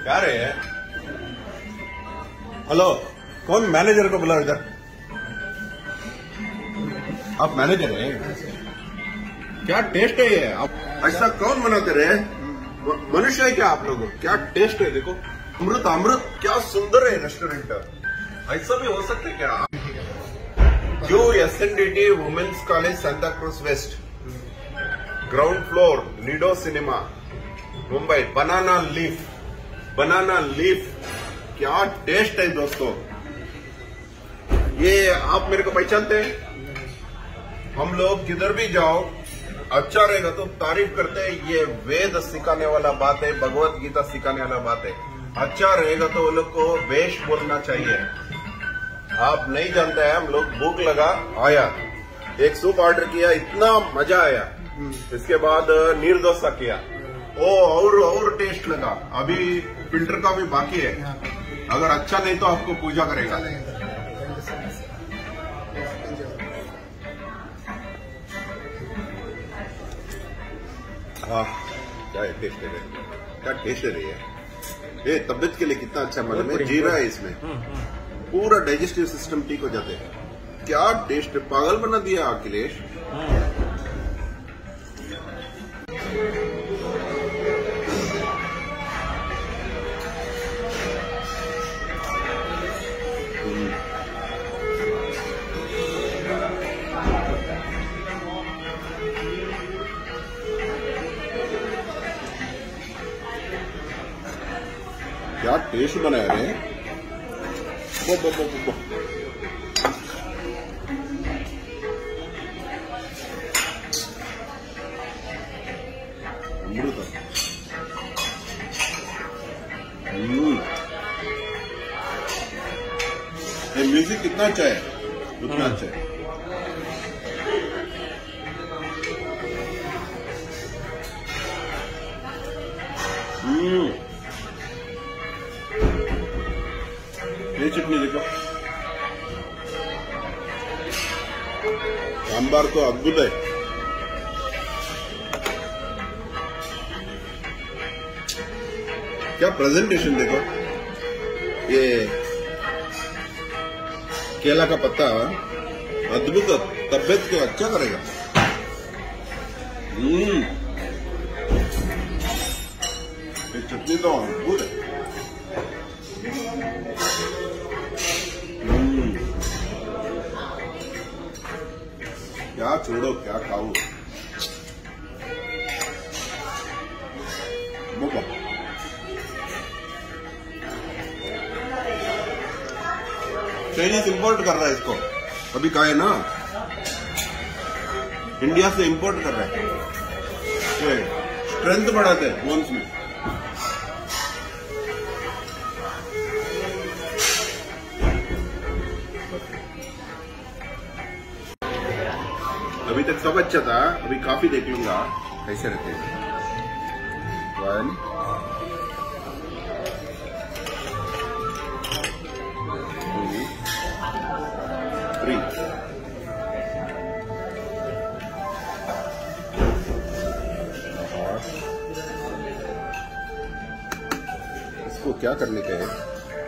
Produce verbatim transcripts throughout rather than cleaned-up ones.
क्या रे? हेलो, कौन मैनेजर को बुलाओ इधर? आप मैनेजर हैं? क्या टेस्ट है ये? आप ऐसा कौन बनाते रहे? मनुष्य है क्या आप लोग? क्या टेस्ट है? देखो, अमृत अमृत, क्या सुंदर है रेस्टोरेंट। ऐसा भी हो सकता है क्या? जो S N D T women's college Santa Cruz west, ground floor, नीडो cinema, Mumbai. Banana leaf, banana leaf, क्या टेस्ट है दोस्तों। ये आप मेरे को पहचानते हैं? हम लोग किधर भी जाओ, अच्छा रहेगा तो तारीफ करते हैं। ये वेद सिखाने वाला बात है, भगवत गीता सिखाने वाला बात है। अच्छा रहेगा तो वो लोग को बेश बोलना चाहिए। आप नहीं जानते हैं, हम लोग भूख लगा आया, एक सूप ऑर्डर किया, इतना मजा आया। इसके बाद नीर डोसा किया, ओ और और टेस्ट लगा। अभी फिल्टर का भी बाकी है, अगर अच्छा नहीं तो आपको पूजा करेगा। हाँ, क्या टेस्ट है, क्या टेस्ट है ये। ये तबियत के लिए कितना अच्छा, मतलब में जीरा है इसमें, पूरा डाइजेस्टिव सिस्टम ठीक हो जाते हैं। क्या टेस्ट, पागल बना दिया अखिलेश। क्या टेस्ट बनाया रे। बो बो बो बो। अमृत। हम्म, ये म्यूजिक कितना अच्छा है, उतना अच्छा है। हम्म, ये चटनी देखो, सांबार तो अद्भुत है। क्या प्रेजेंटेशन देखो, ये केला का पत्ता अद्भुत, तबियत को अच्छा करेगा। हम्म, ये चटनी तो अद्भुत है। क्या छोड़ो, क्या खाओ। बोलो, चाइनीज इंपोर्ट कर रहा है इसको, अभी कहा है ना, इंडिया से इंपोर्ट कर रहा है, स्ट्रेंथ बढ़ाते हैं बोन्स में। अभी तक सब अच्छा था, अभी काफी देख लूंगा कैसे रहते हैं। One, two, three. इसको क्या करने का है?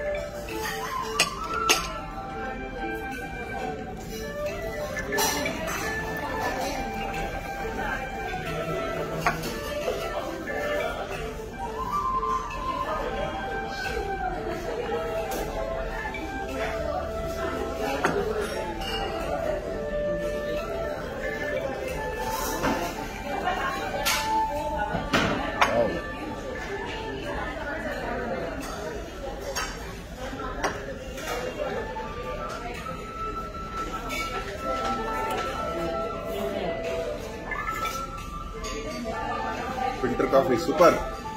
Filter coffee super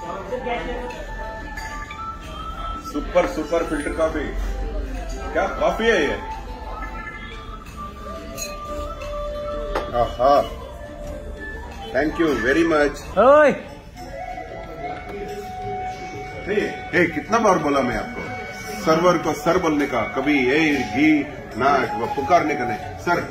super super filter coffee. क्या कॉफी है ये। आहा, थैंक यू वेरी मच। ओए ए, कितना बार बोला मैं आपको, सर्वर को सर बोलने का, कभी ए घी ना पुकारने का नहीं, सर।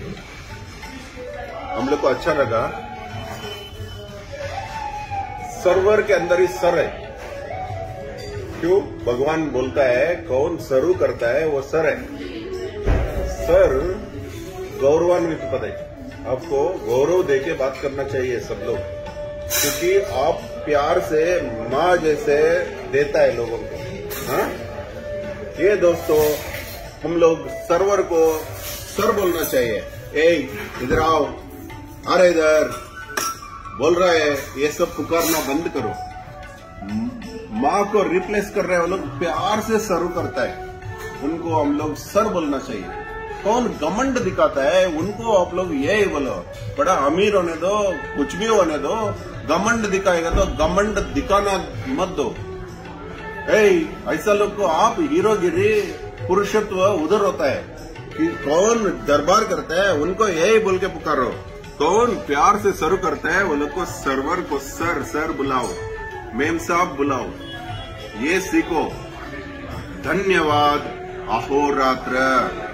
हम लोग को अच्छा लगा, सर्वर के अंदर ही सर है। क्यों? भगवान बोलता है कौन सरू करता है वो सर है। सर गौरवान्वित पद है, आपको गौरव देके बात करना चाहिए सब लोग, क्योंकि आप प्यार से माँ जैसे देता है लोगों को। हाँ, ये दोस्तों हम लोग सर्वर को सर बोलना चाहिए। ए इधर आओ, अरे इधर बोल रहा है, ये सब पुकारना बंद करो। माँ को रिप्लेस कर रहे हैं वो लोग, प्यार से सरू करता है, उनको हम लोग सर बोलना चाहिए। कौन घमंड दिखाता है उनको आप लोग यही बोलो, बड़ा अमीर होने दो, कुछ भी होने दो, घमंड दिखाएगा तो घमंड दिखाना मत दो। ए, ऐसा लोग को आप हीरोगिरी पुरुषत्व उधर होता है कि कौन दरबार करता है उनको यही बोल के पुकारो। कौन प्यार से सर करता है वो लोग को सर्वर को सर सर बुलाओ, मेम साहब बुलाओ, ये सीखो। धन्यवाद। अहोरात्र।